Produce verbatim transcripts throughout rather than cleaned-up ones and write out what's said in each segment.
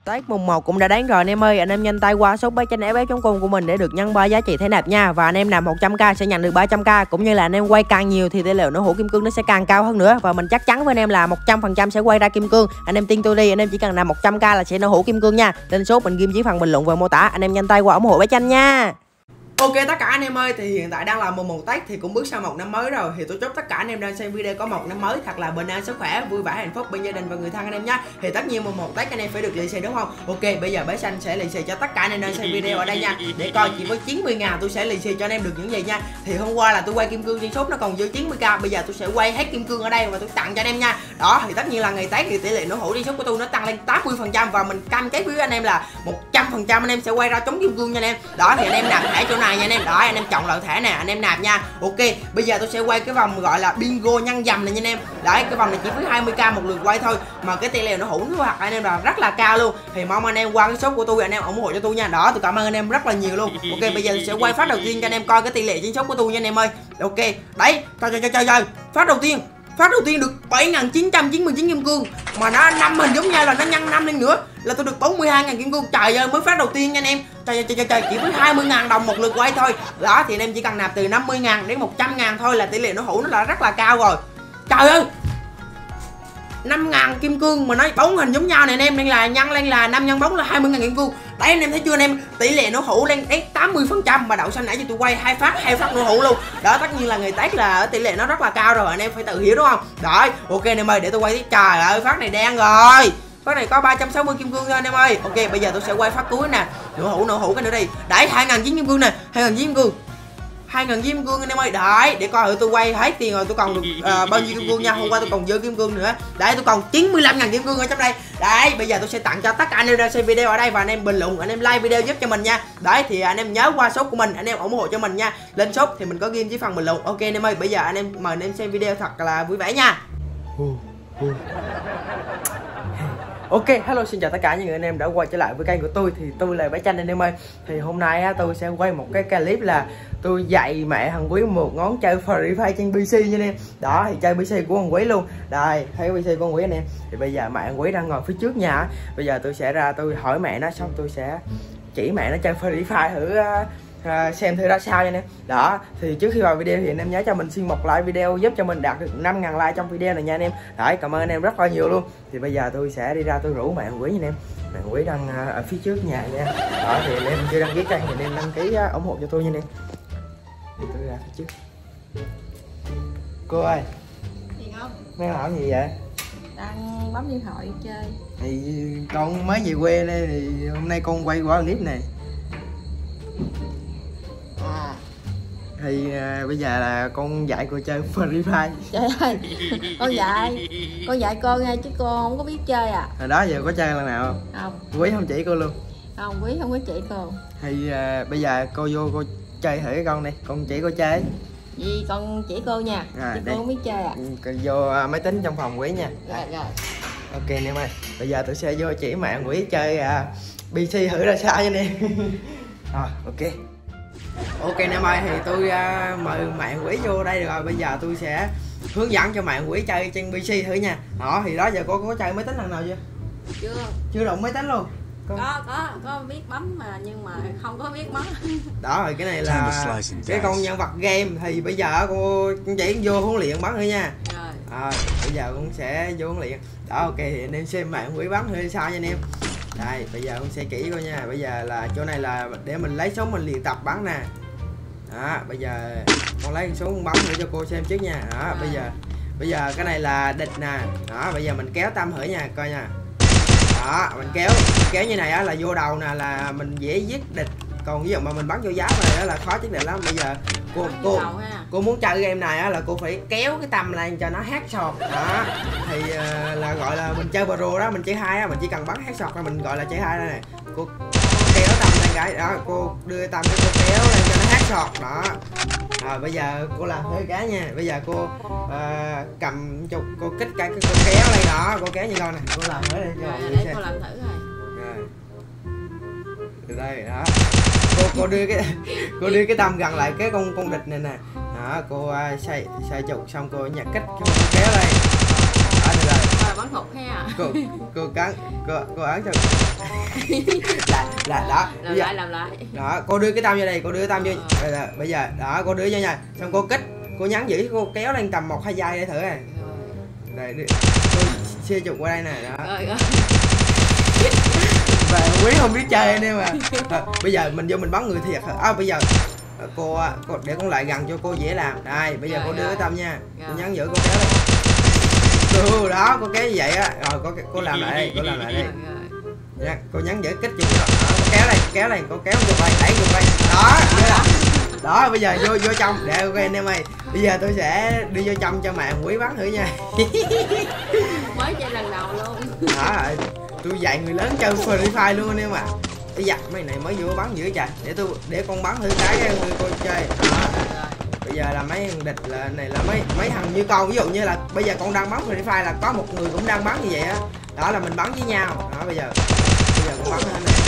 Tết mùng một cũng đã đến rồi anh em ơi, anh em nhanh tay qua shop bái chanh ép ép chấm com của mình để được nhân ba giá trị thế nạp nha. Và anh em nạp một trăm k sẽ nhận được ba trăm k, cũng như là anh em quay càng nhiều thì tỷ lệ nổ hũ kim cương nó sẽ càng cao hơn nữa. Và mình chắc chắn với anh em là một trăm phần trăm sẽ quay ra kim cương. Anh em tin tôi đi, anh em chỉ cần nạp một trăm k là sẽ nổ hũ kim cương nha. Lên shop mình ghim dưới phần bình luận và mô tả, anh em nhanh tay qua ủng hộ bái chanh nha. Ok tất cả anh em ơi, thì hiện tại đang là mùng một Tết thì cũng bước sang một năm mới rồi. Thì tôi chúc tất cả anh em đang xem video có một năm mới thật là bình an, sức khỏe, vui vẻ, hạnh phúc bên gia đình và người thân anh em nhé. Thì tất nhiên mùng một Tết anh em phải được lì xì đúng không? Ok, bây giờ bé xanh sẽ lì xì cho tất cả anh em đang xem video ở đây nha. Để coi chỉ với chín mươi ngàn tôi sẽ lì xì cho anh em được những gì nha. Thì hôm qua là tôi quay kim cương trên shop nó còn dư chín mươi k, bây giờ tôi sẽ quay hết kim cương ở đây và tôi tặng cho anh em nha. Đó thì tất nhiên là ngày Tết thì tỷ lệ nổ hũ trên shop của tôi nó tăng lên tám mươi phần trăm và mình cam kết với anh em là một trăm phần trăm anh em sẽ quay ra chống kim cương nha anh em. Đó thì anh em nạp thẻ chỗ này nha anh em. Đó anh em chọn loại thẻ nè, anh em nạp nha. Ok, bây giờ tôi sẽ quay cái vòng gọi là bingo nhân dầm này nha anh em. Đấy, cái vòng này chỉ với hai mươi k một lượt quay thôi mà cái tỷ lệ nó hũ nó hoặc anh em là rất là cao luôn. Thì mong anh em qua cái shop của tôi anh em ủng hộ cho tôi nha. Đó, tôi cảm ơn anh em rất là nhiều luôn. Ok, bây giờ tôi sẽ quay phát đầu tiên cho anh em coi cái tỷ lệ trên shop của tôi nha anh em ơi. Ok, đấy, trời trời trời trời, phát đầu tiên phát đầu tiên được bảy nghìn chín trăm chín mươi chín kim cương mà nó năm hình giống nhau là nó nhân năm lên nữa là tôi được bốn mươi hai nghìn kim cương. Trời ơi, mới phát đầu tiên nha anh em. Trời trời trời, trời chỉ với hai mươi ngàn đồng một lượt quay thôi. Đó thì anh em chỉ cần nạp từ năm mươi ngàn đến một trăm ngàn thôi là tỷ lệ nổ hũ nó là rất là cao rồi. Trời ơi, năm ngàn kim cương mà nó bốn hình giống nhau này anh em, nên là nhân lên là năm nhân bốn là hai mươi ngàn kim cương. Đấy anh em thấy chưa anh em, tỷ lệ nổ hũ lên đến tám mươi phần trăm mà đậu xanh nãy giờ tôi quay hai phát hai phát nổ hũ luôn. Đó tất nhiên là ngày Tết là tỷ lệ nó rất là cao rồi, anh em phải tự hiểu đúng không? Đó, ok anh em ơi, để tôi quay tiếp. Trời ơi, phát này đen rồi. Phát này có ba trăm sáu mươi kim cương thôi anh em ơi. Ok, bây giờ tôi sẽ quay phát cuối nè. Nổ hũ nổ hũ cái nữa đi. Đấy, hai nghìn chín kim cương nè, hai nghìn chín kim cương. hai nghìn kim cương anh em ơi. Đấy, để coi tôi quay hết tiền rồi tôi còn được uh, bao nhiêu kim cương nha. Hôm qua tôi còn dư kim cương nữa. Đấy, tôi còn chín mươi lăm nghìn kim cương ở trong đây. Đấy, bây giờ tôi sẽ tặng cho tất cả anh em đang xem video ở đây và anh em bình luận, anh em like video giúp cho mình nha. Đấy thì anh em nhớ qua shop của mình, anh em ủng hộ cho mình nha. Lên shop thì mình có ghi dưới phần bình luận. Ok anh em ơi, bây giờ anh em mời anh em xem video thật là vui vẻ nha. Ok, hello xin chào tất cả những người anh em đã quay trở lại với kênh của tôi. Thì tôi là Bé Chanh anh em ơi. Thì hôm nay á, tôi sẽ quay một cái clip là tôi dạy mẹ thằng Quý một ngón chơi Free Fire trên pê xê nha anh em. Đó thì chơi pê xê của thằng Quý luôn. Đây, thấy pê xê của thằng Quý anh em. Thì bây giờ mẹ thằng Quý đang ngồi phía trước nhà. Bây giờ tôi sẽ ra tôi hỏi mẹ nó, xong tôi sẽ chỉ mẹ nó chơi Free Fire thử uh, À, xem thử ra sao nha anh em. Đó thì trước khi vào video thì anh em nhớ cho mình xin một like video giúp cho mình đạt được năm ngàn like trong video này nha anh em. Đấy, cảm ơn anh em rất là nhiều luôn. Thì bây giờ tôi sẽ đi ra tôi rủ mẹ Quý nha anh em. Mẹ Quý đang uh, ở phía trước nhà nha. Đó thì anh em chưa đăng ký kênh thì anh em đăng ký uh, ủng hộ cho tôi nha anh em. Thì tôi ra phía trước. Cô ơi, gì không? đang làm gì vậy? Đang bấm điện thoại chơi. Thì con mới về quê đây thì hôm nay con quay qua clip này. À. Thì à, bây giờ là con dạy cô chơi Free Fire. Trời ơi, con dạy con dạy cô nghe chứ cô không có biết chơi à. Hồi đó giờ có chơi lần nào không? Không. Quý không chỉ cô luôn. Không, Quý không có chỉ cô. Thì à, bây giờ cô vô cô chơi thử cái con này, con chỉ cô chơi. Gì con chỉ cô nha. À, chứ đây. cô không biết chơi à. Ừ, vô à, máy tính trong phòng Quý nha. Rồi rồi. Ok anh em ơi, bây giờ tôi sẽ vô chỉ mẹ Quý chơi à, pê xê thử ra sao nha anh em. Rồi ok. Ok anh em ơi, thì tôi uh, mời mẹ Quý vô đây rồi. Bây giờ tôi sẽ hướng dẫn cho mẹ Quý chơi trên pê xê thử nha. Đó thì đó giờ cô có chơi máy tính lần nào chưa? Chưa. Chưa đụng máy tính luôn. Con... Có có có biết bấm mà nhưng mà không có biết bấm. Đó rồi cái này là cái con nhân vật game. Thì bây giờ cô chỉ vô huấn luyện bắn nữa nha. Rồi. À, bây giờ con sẽ vô huấn luyện. Đó ok thì anh em xem mẹ Quý bắn thử sao nha anh em. Đây bây giờ con sẽ chỉ cô nha. Bây giờ là chỗ này là để mình lấy súng mình luyện tập bắn nè. Đó bây giờ con lấy súng bắn để cho cô xem trước nha. Đó à. bây giờ bây giờ cái này là địch nè. Đó bây giờ mình kéo tam thử nha, coi nha. Đó mình kéo kéo như này á là vô đầu nè là mình dễ giết địch. Còn ví dụ mà mình bắn vô giá này á là khó giết địch lắm. Bây giờ cô cô cô muốn chơi game này á là cô phải kéo cái tầm lên cho nó headshot. Đó thì uh, là gọi là mình chơi pro đó, mình chơi hai á, mình chỉ cần bắn headshot là mình gọi là chơi hai đây này. Cô kéo tầm lên cái đó, cô đưa tầm cái cô kéo lên cho nó headshot đó. Rồi bây giờ cô làm thử cái nha. Bây giờ cô uh, cầm chục cô kích cái cô kéo lên đó, cô kéo như con này. Cô làm thử đi cho mọi người xem. Cô làm thử rồi. Rồi. Từ đây đó. Cô cô đưa cái cô đưa cái tầm gần lại cái con con địch này nè. Đó cô uh, xài xài chục xong cô nhặt kích cô kéo lên. Đó được rồi. bắn hụt ha. Cô cô cắn cô cô ấn cho là là đó làm giờ, lại làm lại đó cô đưa cái tăm vô đây, cô đưa cái tăm vô bây giờ, bây giờ đó cô đưa vô nha, xong cô kích, cô nhắn giữ, cô kéo lên tầm một hai giây để thử này. Đây cô xe chụp qua đây nè đó. Rồi, rồi. Và quý không biết chơi anh em à. Rồi, bây giờ mình vô mình bắn người thiệt hả? À, bây giờ cô, cô để con lại gần cho cô dễ làm. Đây bây giờ rồi, cô đưa rồi. cái tâm nha, Rồi. cô nhắn giữ, cô kéo đây. Ừ, đó cô kéo như vậy á, rồi cô cô làm lại đây, cô làm lại đây. Nha, cô nhắn giữ kích chụp đó, cô kéo đây, kéo đây, cô kéo chụp đây, đẩy chụp đây. Đó, đó. Đó bây giờ vô vô trong để ok anh em ơi. Bây giờ tôi sẽ đi vô trong cho mẹ quý bắn thử nha. Mới chơi lần đầu luôn. Đó, tôi dạy người lớn chơi Free Fire luôn anh em ạ. À. Bây giờ mấy này mới vừa bắn dữ trời, để tôi để con bắn thử cái người cô chơi. Đó. Bây giờ là mấy thằng địch là này là mấy mấy thằng như con, ví dụ như là bây giờ con đang bắn Free Fire là có một người cũng đang bắn như vậy á. Đó. Đó là mình bắn với nhau. Đó bây giờ bây giờ con bắn lên này.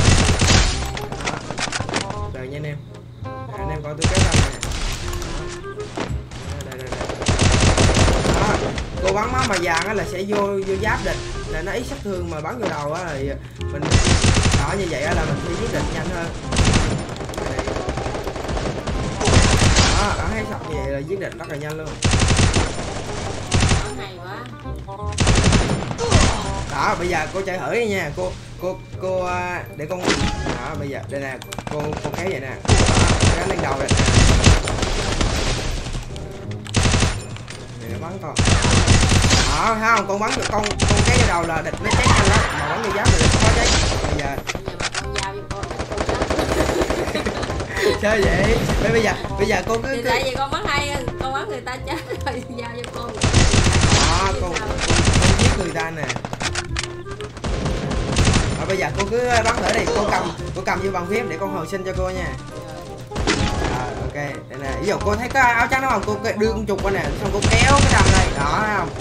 Đó. Rồi nha anh em. À, anh em coi tôi kéo ra nè. Đây, đây, đây. Đó. Cô bắn máu mà vàng á là sẽ vô vô giáp địch là nó ít sát thương, mà bắn vô đầu á thì mình đó như vậy á là mình sẽ giết địch nhanh hơn. Đó, đó thấy sọc như vậy là giết địch rất là nhanh luôn. Hay quá. Đó bây giờ cô chơi thử đi nha, cô cô cô để con đó bây giờ đây nè, cô cô kéo vậy nè, kéo lên đầu đây nè. Để nó bắn con. Đó thấy không, con bắn được con con cái đầu là địch nó cháy nhanh lắm, mà bắn vô giáp thì địch khó cháy. Bây giờ sao vậy? Bây giờ bây giờ cô cứ, thì cứ... tại vì con bắn hay, con bắn người ta chết rồi giao cho con. Đó con, con con giết người ta nè. Rồi bây giờ cô cứ bắn thử đi, cô cầm cô cầm vô bàn phím để con hồi sinh cho cô nha. À, ok đây nè, ví dụ cô thấy có áo trắng đó không, cô đưa con chuột qua nè, xong cô kéo cái đầm này đó thấy không,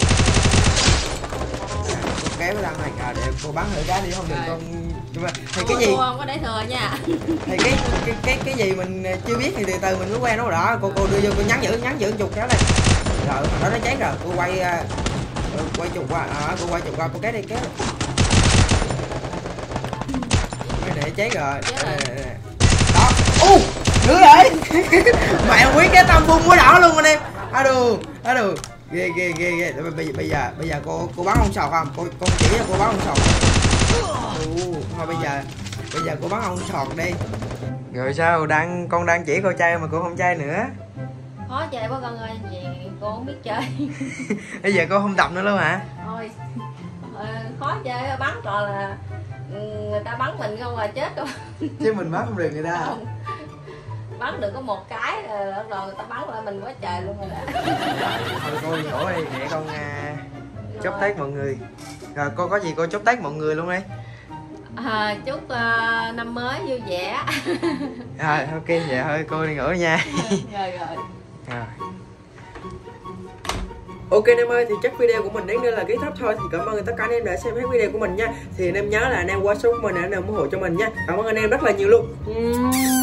à, cô kéo cái đầm này à, để cô bắn thử cái đi không, đừng con thì cái gì không có để thừa nha. Thì cái cái cái cái gì mình chưa biết thì từ từ mình mới quen nó đó. Cô cô đưa vô, cô nhắn giữ nhắn giữ chuột kéo đây, rồi thằng đó nó cháy rồi, cô quay uh, quay chuột qua, à, cô quay chuột qua, cô kéo đi kéo để cháy rồi. Đó u nữa rồi. Mẹ quý cái tâm bung quá đỏ luôn anh em. À đù à đù ghê ghê ghê ghê. Bây giờ bây giờ bây giờ cô cô bắn ông sọt không, cô con chỉ cho cô bắn ông sọt. Ừ, thôi bây giờ bây giờ cô bắn ông sọt đi. Rồi sao đang con đang chỉ cô chơi mà cô không chơi nữa? Khó chơi quá con ơi, vì cô không biết chơi. Bây giờ cô không tập nữa luôn hả? Thôi khó chơi, bắn trò là người ta bắn mình không là chết không. Chứ mình bắn không được người ta. Không. Bắn được có một cái rồi người ta bắn lại mình quá trời luôn rồi đó. Thôi cô đi ngủ đi để con uh, chúc Tết mọi người. Rồi cô có gì cô chúc Tết mọi người luôn đi. À, chúc uh, năm mới vui vẻ. Rồi ok vậy thôi cô đi ngủ nha. Rồi rồi. Rồi. Ok anh em ơi, thì chắc video của mình đến đây là kết thúc thôi. Thì cảm ơn tất cả anh em đã xem hết video của mình nha. Thì anh em nhớ là anh em qua số của mình để anh em ủng hộ cho mình nha. Cảm ơn anh em rất là nhiều luôn.